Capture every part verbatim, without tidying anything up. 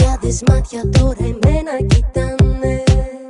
χιλιάδες μάτια τώρα εμένα κοιτάνε.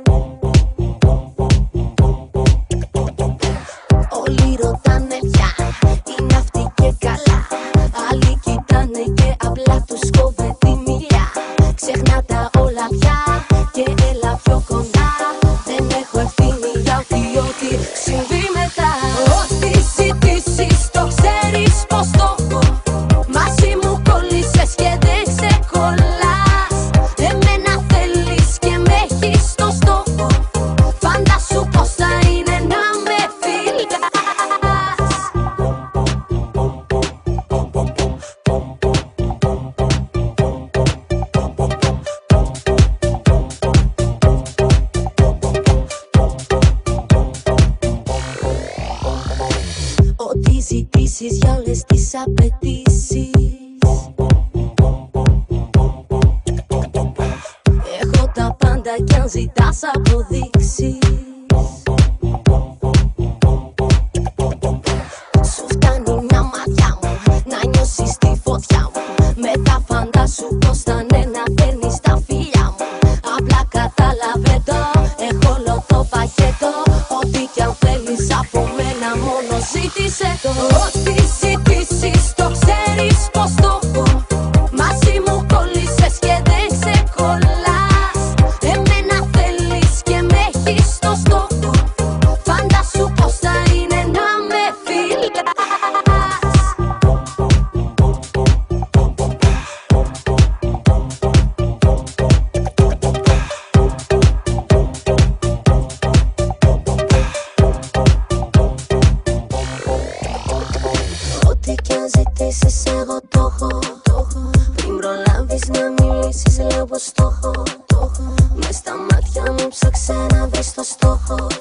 Όλοι ρωτάνε πια είναι αυτή και καλά. Άλλοι κοιτάνε και απλά τους κόβε τη μιλιά. Ξεχνά τα όλα πια και έλα πιο κοντά. Δεν έχω ευθύνη για ό,τι ό,τι συμβεί μετά. Ό,τι ζητήσεις το ξέρεις πως το έχω. Μαζί μου κόλλησες και δεν ξεκολλάς. Εμένα θέλεις και με έχεις στο στόχο. Φαντάσου πως θα είναι να με φιλάς. Ό,τι ζητήσεις για όλες τις απαιτήσεις. Έχω τα πάντα κι αν ζητάς αποδείξεις. Σου φτάνει μια ματιά μου να νιώσεις τη φωτιά μου. Μετά φαντάσου πως θα είναι να παίρνεις τα φιλιά μου. Απλά κατάλαβε το, έχω όλο το πακέτο. Ό,τι κι αν θέλεις από μένα μόνο ζήτησε το. Ό,τι ζητήσεις το ξέρεις πως το έχω. Μαζί μου κόλλησες και δεν ξεκολλάς. Εμένα θέλεις και με έχεις στο στόχο. Φαντάσου πως θα είναι να με φιλάς. Ό,τι κι αν ζητήσεις εγώ το έχω. Πριν προλάβεις να μιλήσεις λέω πως το έχω. Μες στα μάτια μου ψάξε να βρεις το στόχο.